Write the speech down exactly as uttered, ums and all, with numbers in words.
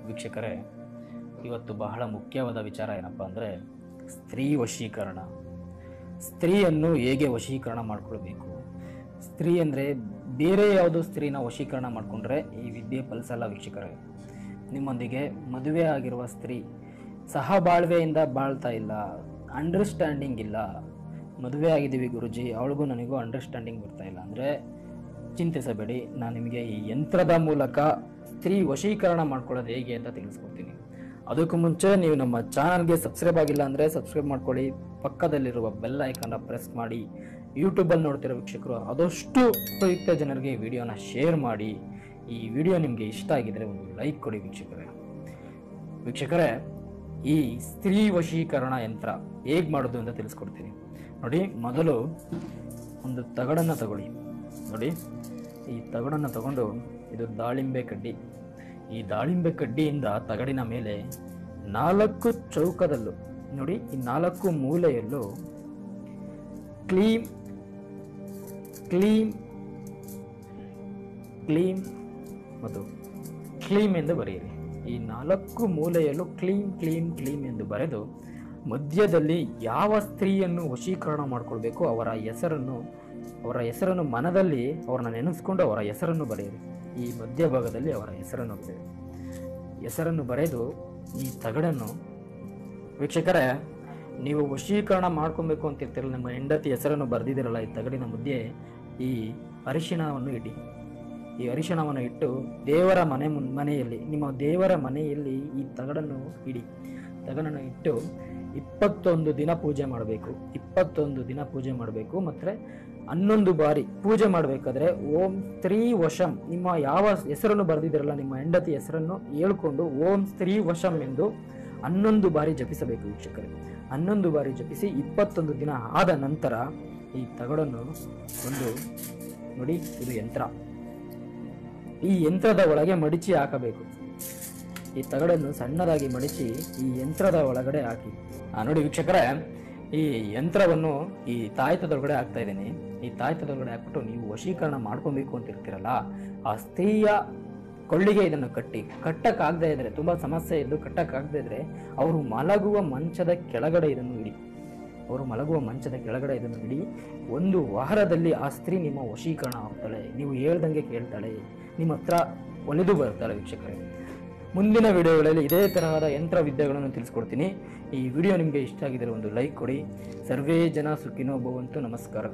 ವೀಕ್ಷಕರೇ, ಇವತ್ತು ಬಹಳ ಮುಖ್ಯವಾದ ವಿಚಾರ ಏನಪ್ಪ ಅಂದರೆ ಸ್ತ್ರೀ ವಶೀಕರಣ. ಸ್ತ್ರೀಯನ್ನು ಹೇಗೆ ವಶೀಕರಣ ಮಾಡ್ಕೊಳ್ಬೇಕು. ಸ್ತ್ರೀ ಅಂದರೆ ಬೇರೆ ಯಾವುದೋ ಸ್ತ್ರೀನ ವಶೀಕರಣ ಮಾಡಿಕೊಂಡ್ರೆ ಈ ವಿದ್ಯೆ ಫಲಿಸಲ್ಲ ವೀಕ್ಷಕರೇ. ನಿಮ್ಮೊಂದಿಗೆ ಮದುವೆ ಆಗಿರುವ ಸ್ತ್ರೀ ಸಹಬಾಳ್ವೆಯಿಂದ ಬಾಳ್ತಾ ಇಲ್ಲ, ಅಂಡರ್ಸ್ಟ್ಯಾಂಡಿಂಗ್ ಇಲ್ಲ. ಮದುವೆ ಆಗಿದ್ದೀವಿ ಗುರುಜಿ, ಅವಳಿಗೂ ನನಗೂ ಅಂಡರ್ಸ್ಟ್ಯಾಂಡಿಂಗ್ ಬರ್ತಾ ಇಲ್ಲ ಅಂದರೆ ಚಿಂತಿಸಬೇಡಿ. ನಾನು ನಿಮಗೆ ಈ ಯಂತ್ರದ ಮೂಲಕ ಸ್ತ್ರೀ ವಶೀಕರಣ ಮಾಡ್ಕೊಳ್ಳೋದು ಹೇಗೆ ಅಂತ ತಿಳಿಸ್ಕೊಡ್ತೀನಿ. ಅದಕ್ಕೂ ಮುಂಚೆ ನೀವು ನಮ್ಮ ಚಾನಲ್ಗೆ ಸಬ್ಸ್ಕ್ರೈಬ್ ಆಗಿಲ್ಲ ಅಂದರೆ ಸಬ್ಸ್ಕ್ರೈಬ್ ಮಾಡ್ಕೊಳ್ಳಿ. ಪಕ್ಕದಲ್ಲಿರುವ ಬೆಲ್ ಐಕನ್ನ ಪ್ರೆಸ್ ಮಾಡಿ. ಯೂಟ್ಯೂಬಲ್ಲಿ ನೋಡ್ತಿರೋ ವೀಕ್ಷಕರು ಆದಷ್ಟು ಉಪಯುಕ್ತ ಜನರಿಗೆ ಈ ವಿಡಿಯೋನ ಶೇರ್ ಮಾಡಿ. ಈ ವಿಡಿಯೋ ನಿಮಗೆ ಇಷ್ಟ ಆಗಿದ್ರೆ ಒಂದು ಲೈಕ್ ಕೊಡಿ ವೀಕ್ಷಕರೇ. ವೀಕ್ಷಕರೇ, ಈ ಸ್ತ್ರೀ ವಶೀಕರಣ ಯಂತ್ರ ಹೇಗೆ ಮಾಡೋದು ಅಂತ ತಿಳಿಸ್ಕೊಡ್ತೀನಿ ನೋಡಿ. ಮೊದಲು ಒಂದು ತಗಡನ್ನು ತಗೊಳ್ಳಿ. ನೋಡಿ, ಈ ತಗಡನ್ನು ತಗೊಂಡು ಇದು ದಾಳಿಂಬೆ ಕಡ್ಡಿ. ಈ ದಾಳಿಂಬೆ ಕಡ್ಡಿಯಿಂದ ತಗಡಿನ ಮೇಲೆ ನಾಲ್ಕು ಚೌಕದಲ್ಲೂ ನೋಡಿ, ಈ ನಾಲ್ಕು ಮೂಲೆಯಲ್ಲೂ ಕ್ಲೀಮ್ ಕ್ಲೀಮ್ ಕ್ಲೀಮ್ ಮತ್ತು ಕ್ಲೀಮ್ ಎಂದು ಬರೆಯಿರಿ. ಈ ನಾಲ್ಕು ಮೂಲೆಯಲ್ಲೂ ಕ್ಲೀಮ್ ಕ್ಲೀಮ್ ಕ್ಲೀಮ್ ಎಂದು ಬರೆದು ಮಧ್ಯದಲ್ಲಿ ಯಾವ ಸ್ತ್ರೀಯನ್ನು ವಶೀಕರಣ ಮಾಡಿಕೊಳ್ಬೇಕು ಅವರ ಹೆಸರನ್ನು ಅವರ ಹೆಸರನ್ನು ಮನದಲ್ಲಿ ಅವ್ರನ್ನ ನೆನೆಸ್ಕೊಂಡು ಅವರ ಹೆಸರನ್ನು ಬರೆಯಿರಿ. ಈ ಮಧ್ಯಭಾಗದಲ್ಲಿ ಅವರ ಹೆಸರನ್ನು ಬರೆಯಿರಿ. ಹೆಸರನ್ನು ಬರೆದು ಈ ತಗಡನ್ನು ವೀಕ್ಷಕರೇ, ನೀವು ವಶೀಕರಣ ಮಾಡ್ಕೊಬೇಕು ಅಂತಿರ್ತಿರಲ್ಲ, ನಿಮ್ಮ ಹೆಂಡತಿ ಹೆಸರನ್ನು ಬರೆದಿದ್ದೀರಲ್ಲ, ಈ ತಗಡಿನ ಮಧ್ಯೆ ಈ ಅರಿಶಿಣವನ್ನು ಇಡಿ. ಈ ಅರಿಶಿಣವನ್ನು ಇಟ್ಟು ದೇವರ ಮನೆ ಮನೆಯಲ್ಲಿ ನಿಮ್ಮ ದೇವರ ಮನೆಯಲ್ಲಿ ಈ ತಗಡನ್ನು ಇಡಿ. ತಗಡನ್ನು ಇಟ್ಟು ಇಪ್ಪತ್ತೊಂದು ದಿನ ಪೂಜೆ ಮಾಡಬೇಕು. ಇಪ್ಪತ್ತೊಂದು ದಿನ ಪೂಜೆ ಮಾಡಬೇಕು. ಮತ್ತು ಹನ್ನೊಂದು ಬಾರಿ ಪೂಜೆ ಮಾಡಬೇಕಾದ್ರೆ ಓಂ ಸ್ತ್ರೀ ವಶಂ, ನಿಮ್ಮ ಯಾವ ಹೆಸರನ್ನು ಬರೆದಿದ್ದೀರಲ್ಲ ನಿಮ್ಮ ಹೆಂಡತಿ ಹೆಸರನ್ನು ಹೇಳ್ಕೊಂಡು ಓಂ ಸ್ತ್ರೀ ವಶಂ ಎಂದು ಹನ್ನೊಂದು ಬಾರಿ ಜಪಿಸಬೇಕು ವೀಕ್ಷಕರೇ. ಹನ್ನೊಂದು ಬಾರಿ ಜಪಿಸಿ ಇಪ್ಪತ್ತೊಂದು ದಿನ ಆದ ನಂತರ ಈ ತಗಡನ್ನು ಒಂದು ನೋಡಿ, ಇದು ಯಂತ್ರ. ಈ ಯಂತ್ರದ ಒಳಗೆ ಮಡಿಚಿ ಹಾಕಬೇಕು. ಈ ತಗಡನ್ನು ಸಣ್ಣದಾಗಿ ಮಡಿಚಿ ಈ ಯಂತ್ರದ ಒಳಗಡೆ ಹಾಕಿ. ಆ ನೋಡಿ ವೀಕ್ಷಕರೇ, ಈ ಯಂತ್ರವನ್ನು ಈ ತಾಯ್ತದೊಳಗಡೆ ಹಾಕ್ತಾ ಇದ್ದೀನಿ. ಈ ತಾಯ್ತದೊಳಗಡೆ ಹಾಕ್ಬಿಟ್ಟು ನೀವು ವಶೀಕರಣ ಮಾಡ್ಕೊಬೇಕು ಅಂತ ಇರ್ತೀರಲ್ಲ, ಆ ಸ್ತ್ರೀಯ ಕೊಳ್ಳಿಗೆ ಇದನ್ನು ಕಟ್ಟಿ. ಕಟ್ಟಕ್ಕಾಗದೇ ಇದ್ರೆ, ತುಂಬ ಸಮಸ್ಯೆ ಇದ್ದು ಕಟ್ಟಕ್ಕಾಗದೇ ಇದ್ರೆ ಅವರು ಮಲಗುವ ಮಂಚದ ಕೆಳಗಡೆ ಇದನ್ನು ಇಡಿ. ಅವರು ಮಲಗುವ ಮಂಚದ ಕೆಳಗಡೆ ಇದನ್ನು ಇಡಿ. ಒಂದು ವಾರದಲ್ಲಿ ಆ ಸ್ತ್ರೀ ನಿಮ್ಮ ವಶೀಕರಣ ಆಗ್ತಾಳೆ. ನೀವು ಹೇಳ್ದಂಗೆ ಕೇಳ್ತಾಳೆ, ನಿಮ್ಮ ಹತ್ರ ಒಲಿದು ಬರ್ತಾಳೆ ವೀಕ್ಷಕರೇ. ಮುಂದಿನ ವಿಡಿಯೋಗಳಲ್ಲಿ ಇದೇ ತರಹದ ಯಂತ್ರ ವಿದ್ಯೆಗಳನ್ನು ತಿಳಿಸ್ಕೊಡ್ತೀನಿ. ಈ ವಿಡಿಯೋ ನಿಮಗೆ ಇಷ್ಟ ಆಗಿದ್ದರೆ ಒಂದು ಲೈಕ್ ಕೊಡಿ. ಸರ್ವೇ ಜನ ಸುಖಿನೋ ಭವಂತು. ನಮಸ್ಕಾರ.